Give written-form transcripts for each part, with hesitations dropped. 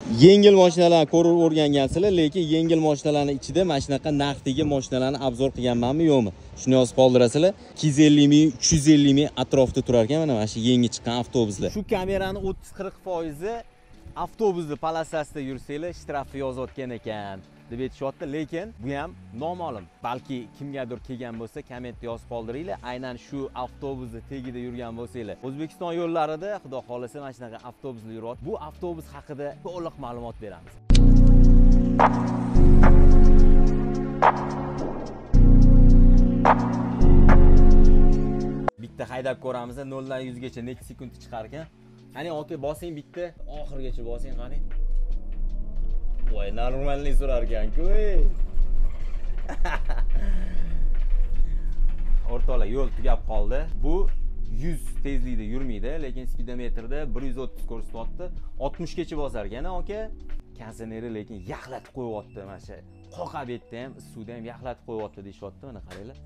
Yengil mashinalarni ko'rib o'rgangansizlar, lekin yengil mashinalarning ichida mana shunaqa narxdagi mashinalarni obzor qilganmanmi, yo'qmi? Shuni yozib qoldirasizlar. 250 ming, 350 ming atrofida turar ekan mana shu yangi chiqqan avtobuslar. Shu kamerani 30-40% avtobusni polosasida yursanglar, shtraf yozayotgan ekan deb aytishyapti, lekin bu ham noma'lum. Balki kimgadir kelgan bo'lsa, kommentda yozib qoldiringlar. Aynan shu avtobusni tagida yurgan bo'lsanglar. O'zbekiston yo'llarida xudo xolasa mana shunaqa avtobuslar yuryapti. Bu avtobus haqida to'liq ma'lumot beramiz. Bitta haydab ko'ramiz, 0 dan 100 gacha necha sekund chiqar ekan. Qani aka bosing bitta, oxirgacha bosing qani. Voy, normalniy surar ekan-ku. O'rtoqlar, yo'l tugab qoldi. Bu 100 tezlikda yurmaydi, lekin speedometrda 130 ko'rsatyapti. 60 gacha bosar ekan, aka. Kondisioneri lekin yaxlatib qo'yapti mana shu. Qoqa betda ham, suvda ham yaxlatib qo'yapti deyapti, mana qaranglar.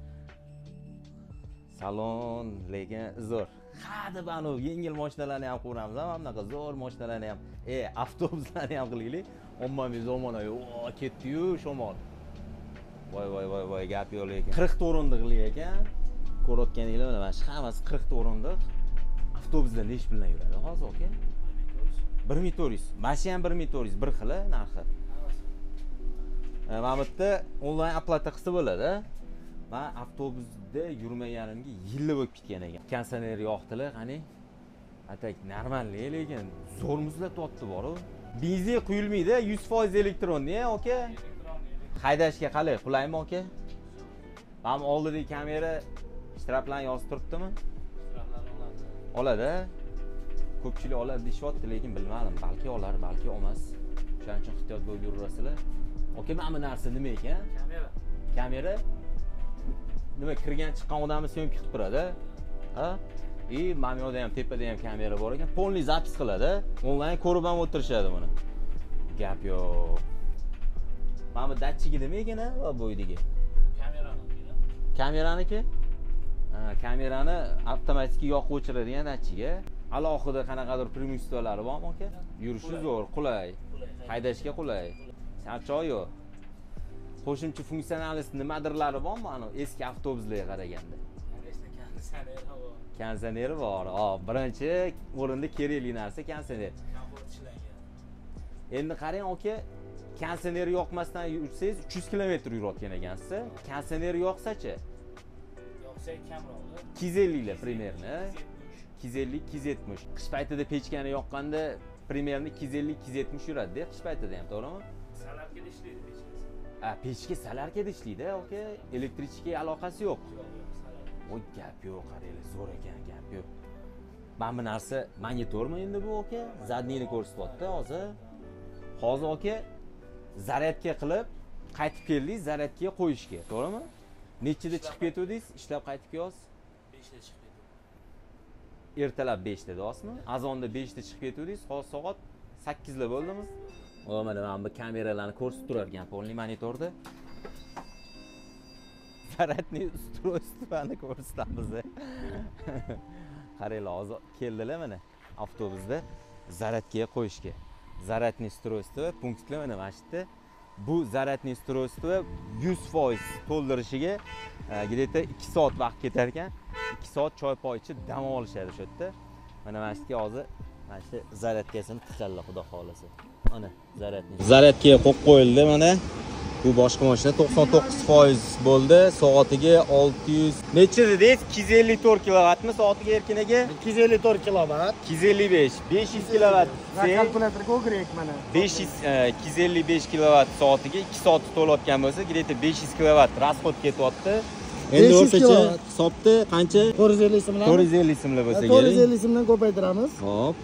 Salon lekin zo'r. Hadi banu yengil mashinalarni ham ko'ramiz, mana bunaqa zo'r mashinalarni ham, avtobuslarni ham qilaylik. Ommaviy zamonaviy, ketdi-yu shamol. Voy, gap yo'q lekin. 40 o'rindiqli ekan. Ko'rayotganinglar mana shu hammasi 40 o'rindiq. Avtobuslar nech bilan yuradi hozir, aka? 1400. Mana shu ham 1400, bir xil narxi. Mana bu yerda onlayn oplata qilsa bo'ladi. Men avtobusda yurmaganimga yillar bo'lib ketgan ekan. Kondisioner yoqdilar, qani. Atak normalniy, lekin zo'r muzlatyapti bor-ku. Benzin quyilmaydi, 100% elektronniy, aka. Haydashga qalay, qulaymi, aka? Mana oldidagi kamera shtraplarni yozib turibdimi? Shtraplarni oladi. Ko'pchilik oladi deyapti, lekin bilmadim, balki olar, balki olmas. Shuning uchun ehtiyot bo'lib yurasizlar. Aka, mana bu narsa nima ekan? Kamera. Nima kirgan chiqqan odamni syomka qilib turadi? Ha? Mana bu yerda ham tepada ham kamera bor ekan. Polniy zapis qiladi. Onlayn ko'rib ham o'tirishadi buni. Gap yo'q. Mana bu datchigi nima ekan, va bo'ydagi? Kameraniki. Kameraniki? Kamerani avtomatik yoqib o'chiradigan datchigi. Alohida qanaqadir preimustvalari bormi, aka? Yurishi zo'r, qulay. Haydashga qulay. Charchoq yo'q. Qo'shimcha funksionalist nimadirlari bormi, ana eski avtobuslarga qaraganda? Konditsioneri bor. Birinchi o'rinda kerakli narsa konditsioner. Endi qarang, aka, konditsioneri yoqmasdan yursangiz 300 km yurayotgan ekansiz. Konditsioneri yoqsa-chi? Yoqsa kamroq. 250 lar primerni. 250-270. Qish paytida pechkani yoqqanda primerni 250-270 yuradi-da, qish paytida ham, to'g'rimi? Salarkada ishlaydi pechkasi. Pechka salarkada ishlaydi, aka. Elektrichkaga aloqasi yo'q. Oy, gap yo'q, qaranglar, zo'r ekan, gap yo'q. Mana bu narsa monitormi endi bu, aka? Zadniyni ko'rsatyapti hozir. Hozir, aka, zaryadka qilib qaytib keldingiz, zaryadkaga qo'yishga, to'g'rimi? Nechida chiqib ketdingiz? Ishlab qaytib kelasiz? 5 da chiqib ketdim. Ertalab 5 da deyapsizmi? Azonda 5 da chiqib ketdingiz, hozir soat 8 da bo'ldimi? Mana bu kameralarni ko'rsatib turar ekan, polniy monitorda. Zaryadniy ustroystvani ko'rsatamiz. Qaranglar, hozir keldilar mana avtobusda zaryadkaga qo'yishga. Zaryadniy ustroystvo punktlar mana shu yerda. Bu zaryadniy ustroystvo 100% to'ldirishiga где-то 2 soat vaqt ketar ekan. 2 soat choy poy ichib dam olishadi shu yerda. Mana shu yerga hozir mana shu zaryadkasini tiqadilar, xudo xolasa. Ana zaryadkaga qo'yib qo'yildi mana. Bu boshqa mashina 99% bo'ldi. Soatiga 600. Necha dedingiz? 254 kilovatmi soatiga erkin aka? 254 kilovat. 255, 500 kilovat. Kalkulyatorga o'giraylik mana. 255 kilovat soatiga 2 soat to'layotgan bo'lsa, где-то 500 kilovat rasxod ketyapti. Endi o'rtacha hisobda qancha? 450 so'mlar. 450 so'mlar bo'lsa kerak. 450 so'mdan ko'paytiramiz. Hop.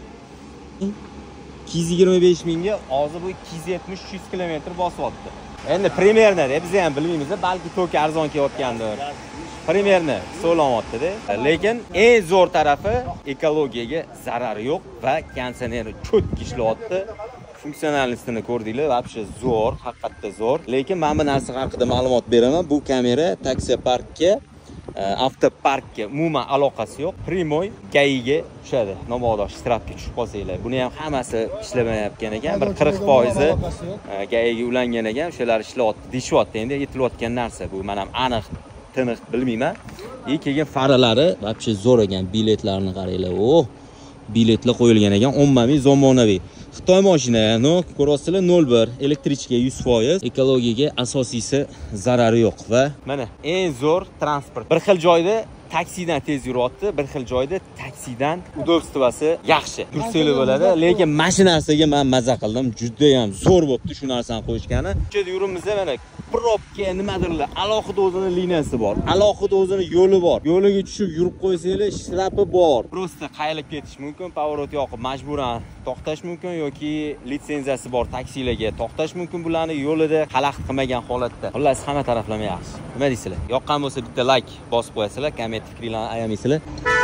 225 mingga hozir bu 270-300 kilometr bosyapti. Endi primerni deb biz ham bilmaymiz, balki to'ki arzon kelayotgandir. Primerni so'lanyapti-da. Lekin eng zo'r tarafi ekologiyaga zarari yo'q va konditsioneri cho'tki ishlayapti. Funksionalistini ko'rdinglar, вообще zo'r, haqiqatda zo'r. Lekin men bu narsa haqida ma'lumot beraman. Bu kamera taksi parkka avtoparkga umuman aloqasi yo'q. Primoy gayiga tushadi. Mabodo shtrapga tushib qolsanglar. Buni ham hammasi ishlamayotgan ekan. Bir 40% gayiga ulangan ekan. O'shalar ishlayapti, deyishyapti. Endi aytilayotgan narsa bu. Men ham aniq tiniq bilmayman. Keyin faralari вообще zo'r ekan. Biletlarni qaranglar. Biletlar qo'yilgan ekan, ommaviy, zamonaviy. Xitoy mashinasi, ko'rasizlar 01, elektrichka 100%, ekologiyaga asosiysi zarari yo'q va mana eng zo'r transport. Bir xil joyda taksidan tez yuryapti, bir xil joyda taksidan udobstvasi yaxshi. Kurseli bo'ladi, lekin mashinasiga men maza qildim. Juda ham zo'r bo'libdi shu narsani qo'yishgani. Ko'chada yurimizda mana probka nimadirlar, alohida o'zining liniyasi bor, alohida o'zining yo'li bor. Yo'liga tushib yurib qo'ysanglar, shtrapi bor. Prosta qayilib ketish mumkin, pavorot yoqib majburan to'xtash mumkin yoki litsenziyasi bor taksilarga to'xtash mumkin. Bularni yo'lida xalaqit qilmagan holatda. Xullas, hamma taraflama yaxshi. Nima deysizlar? Yoqqan bo'lsa bitta like bosib qo'yasizlar, komment fikringlarni ayamaysizlar.